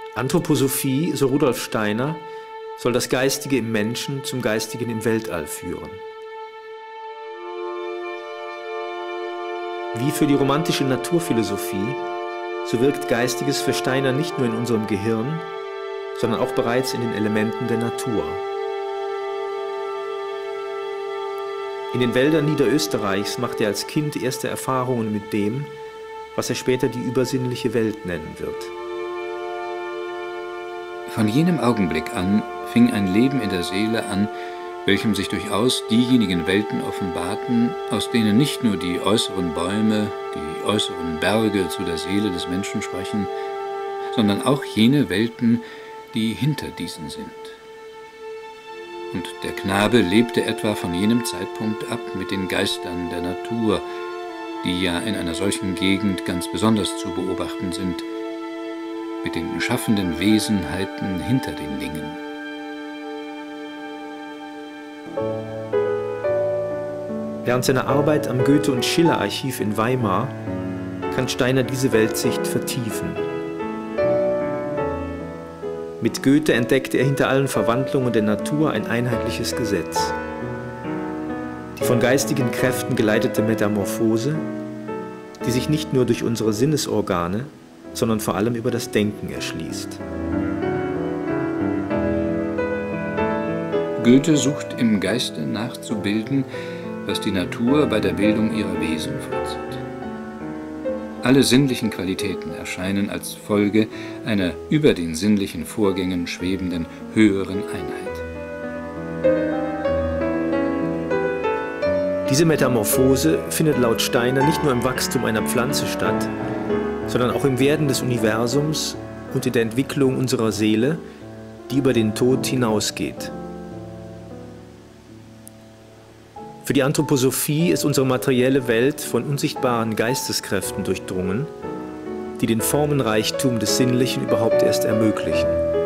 Anthroposophie, so Rudolf Steiner, soll das Geistige im Menschen zum Geistigen im Weltall führen. Wie für die romantische Naturphilosophie, so wirkt Geistiges für Steiner nicht nur in unserem Gehirn, sondern auch bereits in den Elementen der Natur. In den Wäldern Niederösterreichs macht er als Kind erste Erfahrungen mit dem, was er später die übersinnliche Welt nennen wird. Von jenem Augenblick an fing ein Leben in der Seele an, welchem sich durchaus diejenigen Welten offenbarten, aus denen nicht nur die äußeren Bäume, die äußeren Berge zu der Seele des Menschen sprechen, sondern auch jene Welten, die hinter diesen sind. Und der Knabe lebte etwa von jenem Zeitpunkt ab mit den Geistern der Natur, die ja in einer solchen Gegend ganz besonders zu beobachten sind, mit den schaffenden Wesenheiten hinter den Dingen. Während seiner Arbeit am Goethe- und Schiller-Archiv in Weimar kann Steiner diese Weltsicht vertiefen. Mit Goethe entdeckte er hinter allen Verwandlungen der Natur ein einheitliches Gesetz. Die von geistigen Kräften geleitete Metamorphose, die sich nicht nur durch unsere Sinnesorgane, sondern vor allem über das Denken erschließt. Goethe sucht im Geiste nachzubilden, was die Natur bei der Bildung ihrer Wesen vollzieht. Alle sinnlichen Qualitäten erscheinen als Folge einer über den sinnlichen Vorgängen schwebenden höheren Einheit. Diese Metamorphose findet laut Steiner nicht nur im Wachstum einer Pflanze statt, sondern auch im Werden des Universums und in der Entwicklung unserer Seele, die über den Tod hinausgeht. Für die Anthroposophie ist unsere materielle Welt von unsichtbaren Geisteskräften durchdrungen, die den Formenreichtum des Sinnlichen überhaupt erst ermöglichen.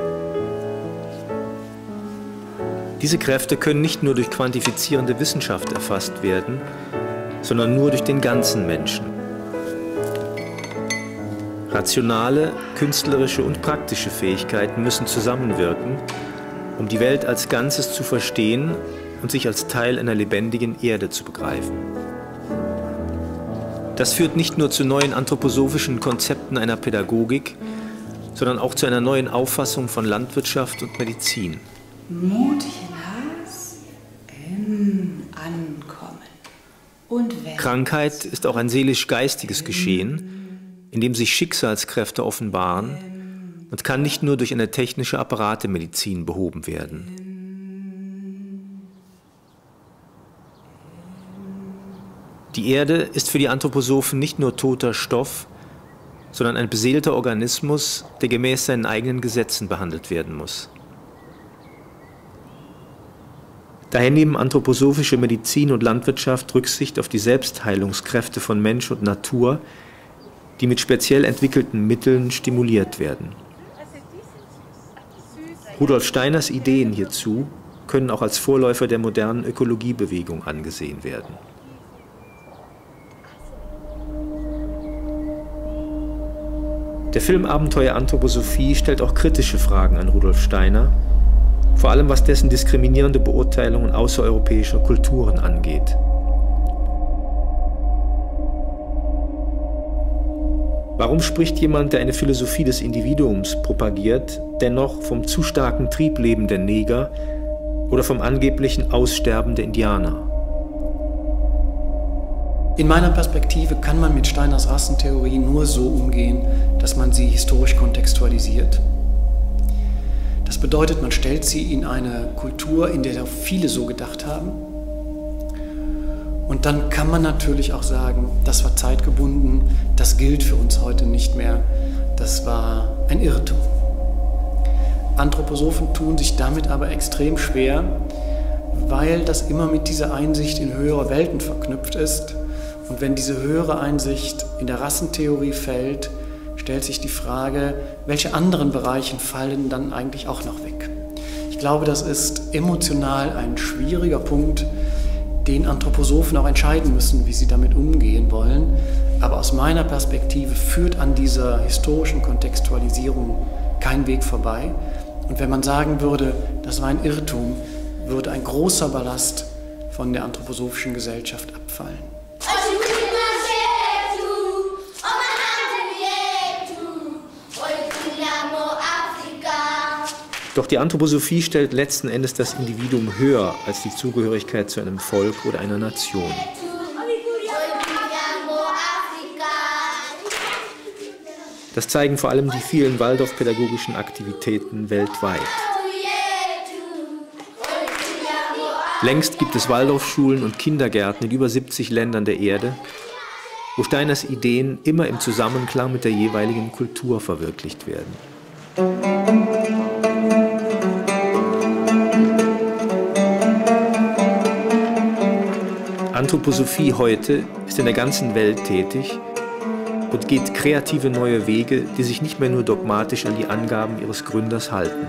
Diese Kräfte können nicht nur durch quantifizierende Wissenschaft erfasst werden, sondern nur durch den ganzen Menschen. Rationale, künstlerische und praktische Fähigkeiten müssen zusammenwirken, um die Welt als Ganzes zu verstehen und sich als Teil einer lebendigen Erde zu begreifen. Das führt nicht nur zu neuen anthroposophischen Konzepten einer Pädagogik, sondern auch zu einer neuen Auffassung von Landwirtschaft und Medizin. Mutchens im Ankommen. Und Krankheit ist auch ein seelisch-geistiges Geschehen, in dem sich Schicksalskräfte offenbaren und kann nicht nur durch eine technische Apparatemedizin behoben werden. Die Erde ist für die Anthroposophen nicht nur toter Stoff, sondern ein beseelter Organismus, der gemäß seinen eigenen Gesetzen behandelt werden muss. Daher nehmen anthroposophische Medizin und Landwirtschaft Rücksicht auf die Selbstheilungskräfte von Mensch und Natur, die mit speziell entwickelten Mitteln stimuliert werden. Rudolf Steiners Ideen hierzu können auch als Vorläufer der modernen Ökologiebewegung angesehen werden. Der Film Abenteuer Anthroposophie stellt auch kritische Fragen an Rudolf Steiner, vor allem was dessen diskriminierende Beurteilungen außereuropäischer Kulturen angeht. Warum spricht jemand, der eine Philosophie des Individuums propagiert, dennoch vom zu starken Triebleben der Neger oder vom angeblichen Aussterben der Indianer? In meiner Perspektive kann man mit Steiners Rassentheorie nur so umgehen, dass man sie historisch kontextualisiert. Das bedeutet, man stellt sie in eine Kultur, in der viele so gedacht haben. Und dann kann man natürlich auch sagen, das war zeitgebunden, das gilt für uns heute nicht mehr, das war ein Irrtum. Anthroposophen tun sich damit aber extrem schwer, weil das immer mit dieser Einsicht in höhere Welten verknüpft ist. Und wenn diese höhere Einsicht in der Rassentheorie fällt, stellt sich die Frage, welche anderen Bereiche fallen dann eigentlich auch noch weg. Ich glaube, das ist emotional ein schwieriger Punkt, den Anthroposophen auch entscheiden müssen, wie sie damit umgehen wollen. Aber aus meiner Perspektive führt an dieser historischen Kontextualisierung kein Weg vorbei. Und wenn man sagen würde, das war ein Irrtum, würde ein großer Ballast von der anthroposophischen Gesellschaft abfallen. Doch die Anthroposophie stellt letzten Endes das Individuum höher als die Zugehörigkeit zu einem Volk oder einer Nation. Das zeigen vor allem die vielen Waldorfpädagogischen Aktivitäten weltweit. Längst gibt es Waldorfschulen und Kindergärten in über 70 Ländern der Erde, wo Steiners Ideen immer im Zusammenklang mit der jeweiligen Kultur verwirklicht werden. Anthroposophie heute ist in der ganzen Welt tätig und geht kreative neue Wege, die sich nicht mehr nur dogmatisch an die Angaben ihres Gründers halten.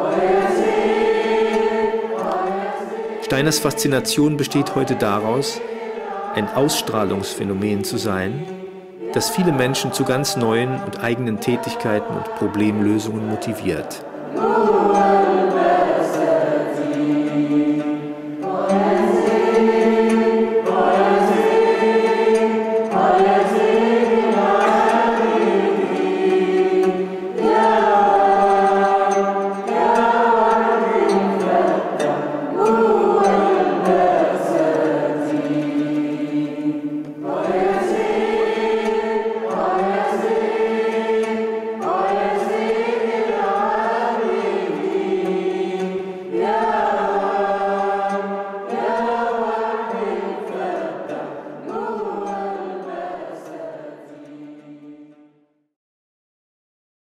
Steiners Faszination besteht heute daraus, ein Ausstrahlungsphänomen zu sein, das viele Menschen zu ganz neuen und eigenen Tätigkeiten und Problemlösungen motiviert.